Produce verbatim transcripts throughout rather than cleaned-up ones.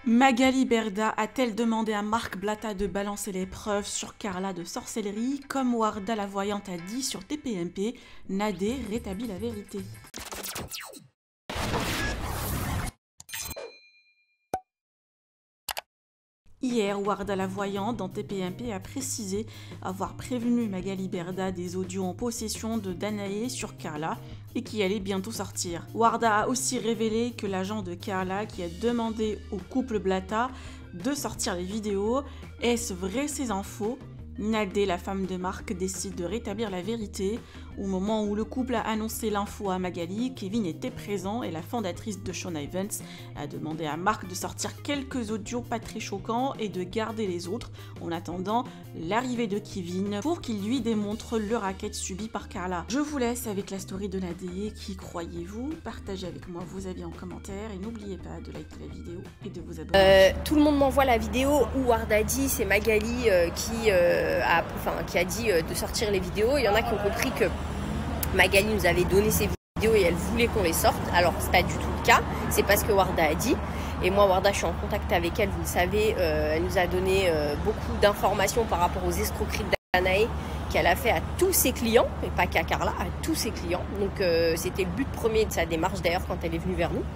Magali Berda a-t-elle demandé à Marc Blatta de balancer les preuves sur Carla de sorcellerie, comme Warda la voyante a dit sur T P M P? Nadé rétablit la vérité. Hier, Warda la voyante dans T P M P a précisé avoir prévenu Magali Berda des audios en possession de Danae sur Carla et qui allaient bientôt sortir. Warda a aussi révélé que l'agent de Carla qui a demandé au couple Blatta de sortir les vidéos. Est-ce vrai ces infos? Nadé, la femme de Marc, décide de rétablir la vérité. Au moment où le couple a annoncé l'info à Magali, Kevin était présent et la fondatrice de Shauna Events a demandé à Marc de sortir quelques audios pas très choquants et de garder les autres en attendant l'arrivée de Kevin pour qu'il lui démontre le racket subi par Carla. Je vous laisse avec la story de Nadé. Qui croyez-vous? Partagez avec moi vos avis en commentaire et n'oubliez pas de liker la vidéo et de vous abonner. Euh, tout le monde m'envoie la vidéo où Warda dit c'est Magali euh, qui... Euh, A, enfin, qui a dit de sortir les vidéos. Il y en a qui ont compris que Magali nous avait donné ces vidéos et elle voulait qu'on les sorte. Alors c'est pas du tout le cas, c'est parce que Warda a dit. Et moi Warda, je suis en contact avec elle, vous le savez. euh, elle nous a donné euh, beaucoup d'informations par rapport aux escroqueries de Danae qu'elle a fait à tous ses clients, et pas qu'à Carla, à tous ses clients. Donc euh, c'était le but premier de sa démarche d'ailleurs quand elle est venue vers nous.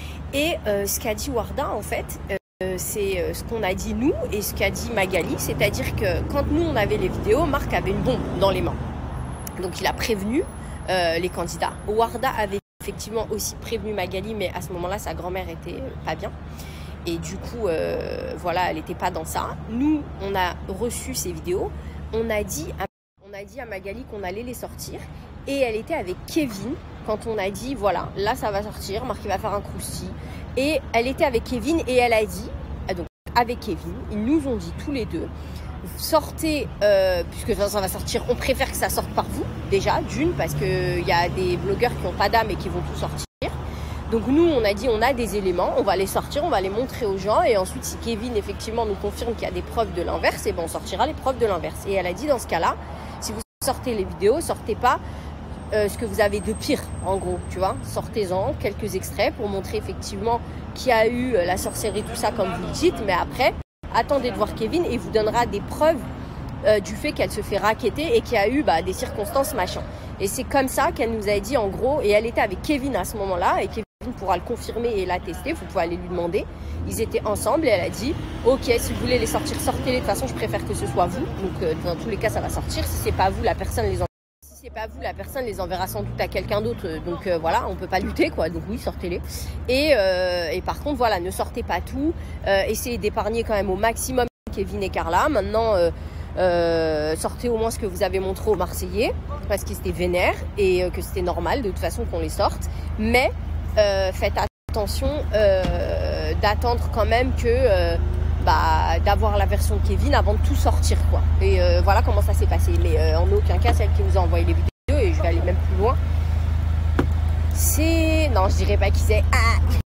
Et euh, ce qu'a dit Warda en fait, euh, c'est ce qu'on a dit nous et ce qu'a dit Magali, c'est-à-dire que quand nous on avait les vidéos, Marc avait une bombe dans les mains. Donc il a prévenu euh, les candidats. Warda avait effectivement aussi prévenu Magali, mais à ce moment-là sa grand-mère était pas bien. Et du coup, euh, voilà, elle n'était pas dans ça. Nous, on a reçu ces vidéos, on a dit à, on a dit à Magali qu'on allait les sortir. Et elle était avec Kevin quand on a dit, voilà, là ça va sortir, Marc il va faire un croustillant. Et elle était avec Kevin et elle a dit, donc avec Kevin, ils nous ont dit tous les deux, sortez, euh, puisque ça va sortir, on préfère que ça sorte par vous, déjà, d'une, parce qu'il y a des blogueurs qui n'ont pas d'âme et qui vont tout sortir. Donc nous, on a dit, on a des éléments, on va les sortir, on va les montrer aux gens. Et ensuite, si Kevin, effectivement, nous confirme qu'il y a des preuves de l'inverse, et ben on sortira les preuves de l'inverse. Et elle a dit, dans ce cas-là, si vous sortez les vidéos, sortez pas Euh, ce que vous avez de pire, en gros, tu vois. Sortez-en quelques extraits pour montrer effectivement qu'il y a eu euh, la sorcellerie, tout ça, comme vous le dites. Mais après, attendez de voir Kevin et il vous donnera des preuves euh, du fait qu'elle se fait racketter et qu'il y a eu bah, des circonstances, machin. Et c'est comme ça qu'elle nous a dit, en gros, et elle était avec Kevin à ce moment-là, et Kevin pourra le confirmer et l'attester, vous pouvez aller lui demander. Ils étaient ensemble et elle a dit, ok, si vous voulez les sortir, sortez-les. De toute façon, je préfère que ce soit vous. Donc, euh, dans tous les cas, ça va sortir. Si c'est pas vous, la personne les Si c'est pas vous, la personne les enverra sans doute à quelqu'un d'autre. Donc euh, voilà, on peut pas lutter quoi. Donc oui, sortez-les. Et, euh, et par contre, voilà, ne sortez pas tout. Euh, essayez d'épargner quand même au maximum Kevin et Carla. Maintenant, euh, euh, sortez au moins ce que vous avez montré aux Marseillais, parce qu'ils étaient vénères et euh, que c'était normal de toute façon qu'on les sorte. Mais euh, faites attention euh, d'attendre quand même que... Euh, Bah, d'avoir la version de Kevin avant de tout sortir quoi. Et euh, voilà comment ça s'est passé. Mais euh, en aucun cas celle qui vous a envoyé les vidéos, et je vais aller même plus loin, c'est... Non, je dirais pas qui c'est. Ah